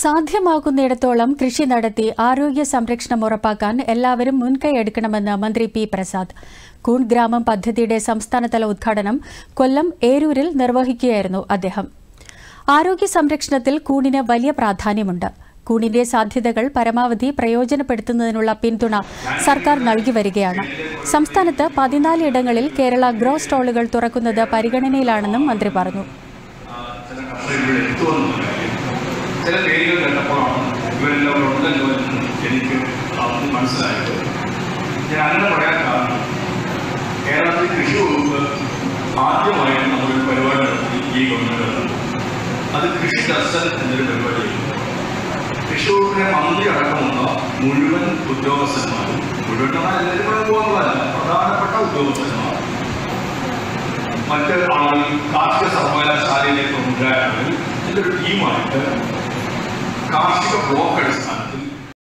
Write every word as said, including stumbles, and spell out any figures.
സാധ്യമാകുന്നിടത്തോളം കൃഷി നടത്തി ആരോഗ്യ സംരക്ഷണം ഉറപ്പാക്കാൻ എല്ലാവരും മുൻകൈയെടുക്കണമെന്ന് മന്ത്രി പി പ്രസാദ്. കൂൺ ഗ്രാമം പദ്ധതിയുടെ സംസ്ഥാനതല ഉദ്ഘാടനം കൊല്ലം ഏരൂരിൽ നിർവഹിക്കുകയായിരുന്നു അദ്ദേഹം. ആരോഗ്യ സംരക്ഷണത്തിൽ കൂണിന് വലിയ പ്രാധാന്യമുണ്ട്. കൂണിന്റെ സാധ്യതകൾ പരമാവധി പ്രയോജനപ്പെടുത്തുന്നതിനുള്ള പിന്തുണ സർക്കാർ നൽകി വരികയാണ്. സംസ്ഥാനത്ത് പതിനാല് ഇടങ്ങളിൽ കേരള ഗ്രോ സ്റ്റോളുകൾ തുറക്കുന്നത് പരിഗണനയിലാണെന്നും മന്ത്രി പറഞ്ഞു. ചില പേരുകൾ കേട്ടപ്പോഴാണ് ഇവരെല്ലാം ഉണ്ടല്ലോ എന്ന് എനിക്ക് മനസ്സിലായത്. ഞാൻ അങ്ങനെ പറയാൻ കാരണം കേരളത്തിൽ കൃഷി വകുപ്പ് ആദ്യമായിട്ട് നമ്മളൊരു പരിപാടി നടത്തി ഈ ഗവൺമെന്റ്. അത് കൃഷി ദർശൻ എന്നൊരു പരിപാടിയായിരുന്നു. കൃഷി വകുപ്പിനെ മന്ത്രി അടക്കമുള്ള മുഴുവൻ ഉദ്യോഗസ്ഥന്മാരും, മുഴുവൻ എല്ലാവരും കൂടെ പോകുന്നതല്ല, പ്രധാനപ്പെട്ട ഉദ്യോഗസ്ഥന്മാർ, മറ്റ് ആളുകൾ, കാർഷിക സർവകലാശാലയിലെ പ്രമുഖരായ ആളുകൾ, ഇതൊരു ടീമായിട്ട്